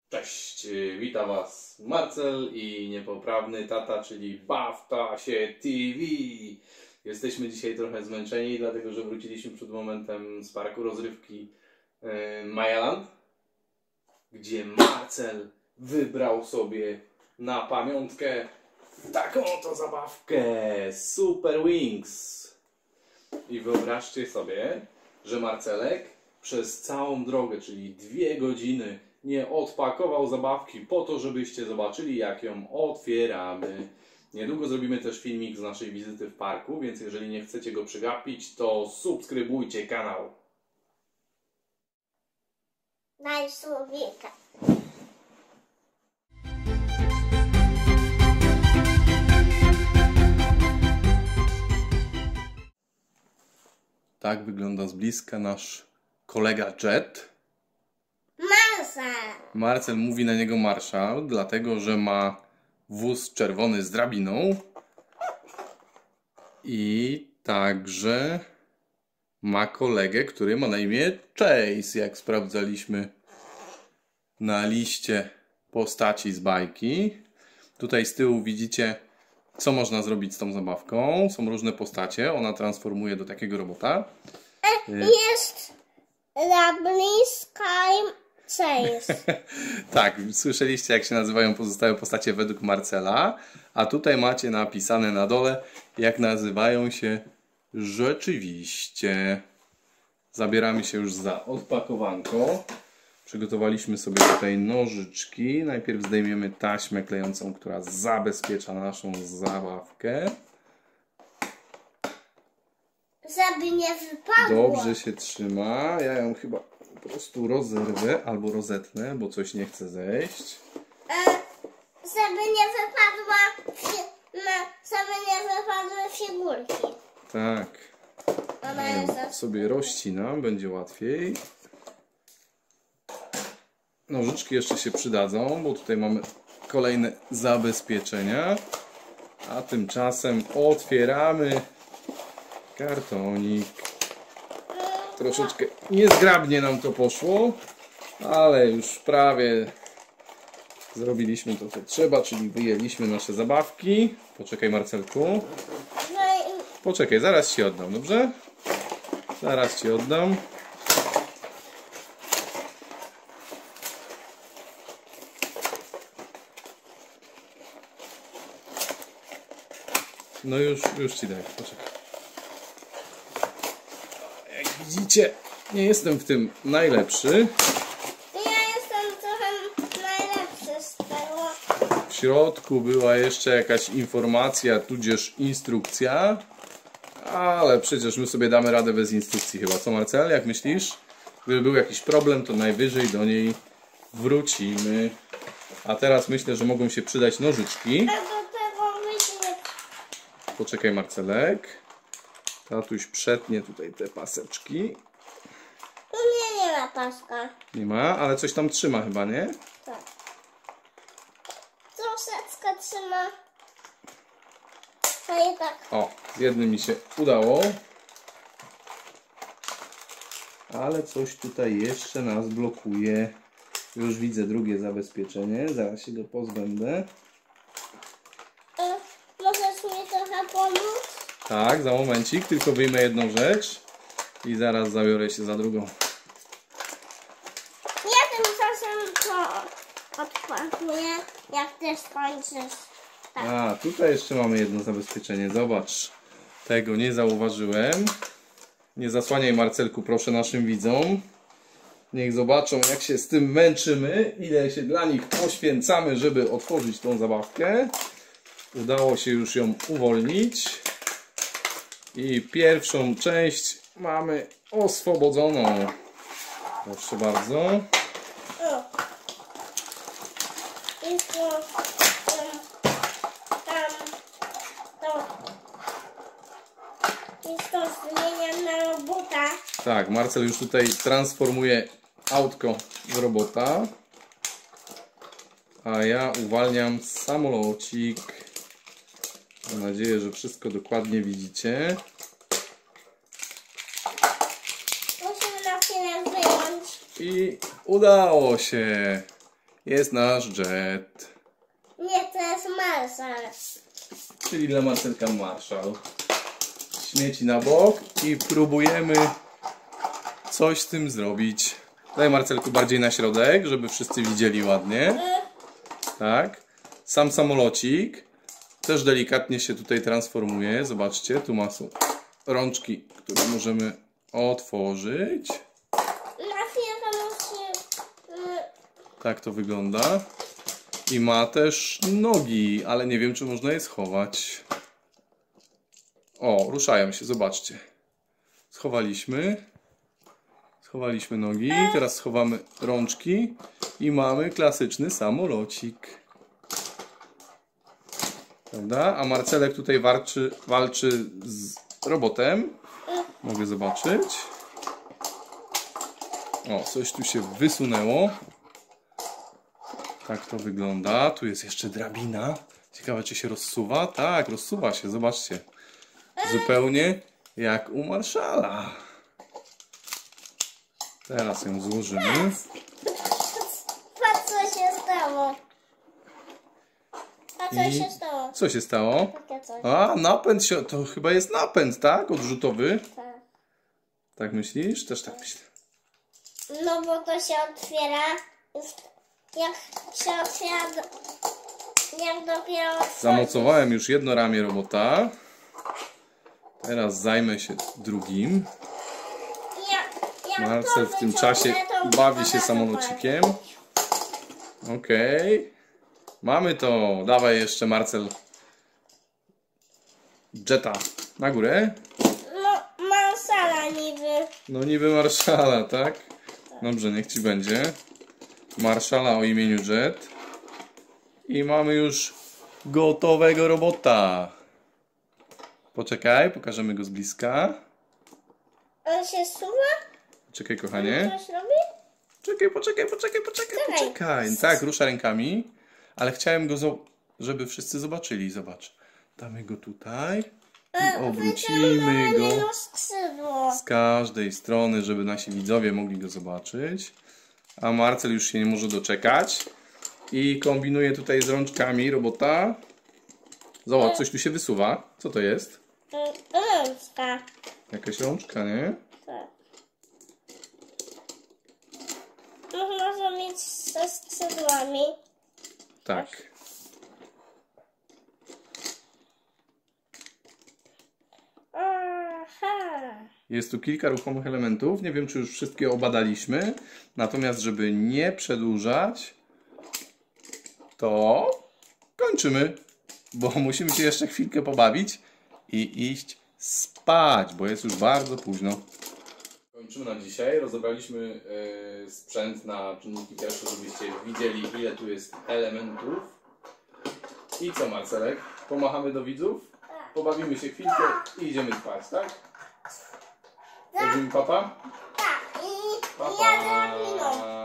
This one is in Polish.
Cześć, witam Was Marcel i niepoprawny tata, czyli Bawta się TV. Jesteśmy dzisiaj trochę zmęczeni, dlatego że wróciliśmy przed momentem z parku rozrywki Majaland, gdzie Marcel wybrał sobie na pamiątkę taką oto zabawkę Super Wings. I wyobraźcie sobie, że Marcelek przez całą drogę, czyli 2 godziny, nie odpakował zabawki po to, żebyście zobaczyli, jak ją otwieramy. Niedługo zrobimy też filmik z naszej wizyty w parku, więc jeżeli nie chcecie go przegapić, to subskrybujcie kanał. Daj słowika. Tak wygląda z bliska nasz kolega Jet. Marcel. Marcel mówi na niego marszał, dlatego że ma wóz czerwony z drabiną i także ma kolegę, który ma na imię Chase, jak sprawdzaliśmy na liście postaci z bajki. Tutaj z tyłu widzicie, co można zrobić z tą zabawką. Są różne postacie, ona transformuje do takiego robota. Jest Rablis Chase. Tak, słyszeliście, jak się nazywają pozostałe postacie według Marcela, a tutaj macie napisane na dole, jak nazywają się rzeczywiście. Zabieramy się już za odpakowanko. Przygotowaliśmy sobie tutaj nożyczki. Najpierw zdejmiemy taśmę klejącą, która zabezpiecza naszą zabawkę. Żeby nie wypadło. Dobrze się trzyma. Ja ją chyba po prostu rozerwę albo rozetnę, bo coś nie chce zejść. Żeby nie wypadły figurki. Tak. Ona jest Sobie rozcinam, będzie łatwiej. Nożyczki jeszcze się przydadzą, bo tutaj mamy kolejne zabezpieczenia. A tymczasem otwieramy kartonik. Troszeczkę niezgrabnie nam to poszło, ale już prawie zrobiliśmy to, co trzeba, czyli wyjęliśmy nasze zabawki. Poczekaj, Marcelku. Poczekaj, zaraz Ci oddam, dobrze? Zaraz Ci oddam. No już Ci daję, poczekaj. Jak widzicie, nie jestem w tym najlepszy. Ja jestem trochę najlepszy z tego. W środku była jeszcze jakaś informacja, tudzież instrukcja. Ale przecież my sobie damy radę bez instrukcji chyba. Co, Marcel, jak myślisz? Gdyby był jakiś problem, to najwyżej do niej wrócimy. A teraz myślę, że mogą się przydać nożyczki. A do tego wyjdzie. Poczekaj, Marcelek. Tatuś przetnie tutaj te paseczki. Tu nie ma paska. Nie ma, ale coś tam trzyma chyba, nie? Tak. Troszeczkę trzyma. To i tak. O, z jednym mi się udało. Ale coś tutaj jeszcze nas blokuje. Już widzę drugie zabezpieczenie. Zaraz się go pozbędę. Możesz mi trochę pomóc? Tak, za momencik. Tylko wyjmę jedną rzecz. I zaraz zabiorę się za drugą. Ja tymczasem to odpakuję, jak ty skończysz. Tak. A, tutaj jeszcze mamy jedno zabezpieczenie. Zobacz. Tego nie zauważyłem. Nie zasłaniaj, Marcelku, proszę, naszym widzom. Niech zobaczą, jak się z tym męczymy. Ile się dla nich poświęcamy, żeby otworzyć tą zabawkę. Udało się już ją uwolnić. I pierwszą część mamy oswobodzoną. Proszę bardzo. O. I tu, tam, to. I to zmieniam na robota. Tak, Marcel już tutaj transformuje autko w robota. A ja uwalniam samolocik. Mam nadzieję, że wszystko dokładnie widzicie. Musimy na chwilę wyjąć. I udało się. jest nasz jet. Nie, to jest Marszal. Czyli dla Marcelka Marszal. Śmieci na bok i próbujemy coś z tym zrobić. Daj Marcelku bardziej na środek, żeby wszyscy widzieli ładnie. Tak. Sam samolocik. Też delikatnie się tutaj transformuje. Zobaczcie, tu są rączki, które możemy otworzyć. Na chwilę musi... Tak to wygląda. I ma też nogi, ale nie wiem, czy można je schować. O, ruszają się, zobaczcie. Schowaliśmy. Schowaliśmy nogi, teraz schowamy rączki i mamy klasyczny samolocik. Prawda? A Marcelek tutaj walczy z robotem. Mogę zobaczyć. O, coś tu się wysunęło. Tak to wygląda. Tu jest jeszcze drabina. Ciekawe, czy się rozsuwa. Tak, rozsuwa się, zobaczcie. Zupełnie jak u Marszala. Teraz ją złożymy. Patrz, co się stało. Patrz, co I się stało. co się stało? Takie coś. A, napęd się... To chyba jest napęd, tak? Odrzutowy. Tak. Tak myślisz? Też tak myślę. No bo to się otwiera. Jak się otwiera... Jak dopiero otworzy. Zamocowałem już jedno ramię robota. Teraz zajmę się drugim. Jak Marcel to w tym wyciągnę, czasie to bawi się woda samolocikiem. Okej. Mamy to. Dawaj jeszcze, Marcel. Jetta. Na górę. No, Marszala niby. No niby Marszala, tak? Dobrze, niech ci będzie. Marszala o imieniu Jet. I mamy już gotowego robota. Poczekaj, pokażemy go z bliska. On się suwa? Czekaj, kochanie. Coś robi? Poczekaj. Tak, rusza rękami. Ale chciałem go, żeby wszyscy zobaczyli. Zobacz. Damy go tutaj. I obrócimy go Wyciągnęli skrzydło. z każdej strony, żeby nasi widzowie mogli go zobaczyć. A Marcel już się nie może doczekać. I kombinuje tutaj z rączkami robota. Zobacz, coś tu się wysuwa. Co to jest? Rączka. Jakaś rączka, nie? Tak. Można mieć ze skrzydłami. Tak. Aha. Jest tu kilka ruchomych elementów. Nie wiem, czy już wszystkie obadaliśmy. Natomiast, żeby nie przedłużać, to kończymy. Bo musimy się jeszcze chwilkę pobawić i iść spać, bo jest już bardzo późno. Kończymy na dzisiaj. Rozebraliśmy sprzęt na czynniki pierwsze, żebyście widzieli, ile tu jest elementów. I co, Marcelek? Pomachamy do widzów? Pobawimy się chwilkę i idziemy spać, tak? Robimy papa? Tak. I Papa. ja drabiną.